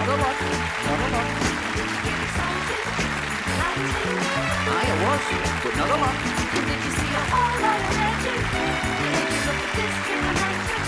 a lot. Not a lot. I was, but not a lot. Did you see a whole lot of magic? Did you look at this in the night?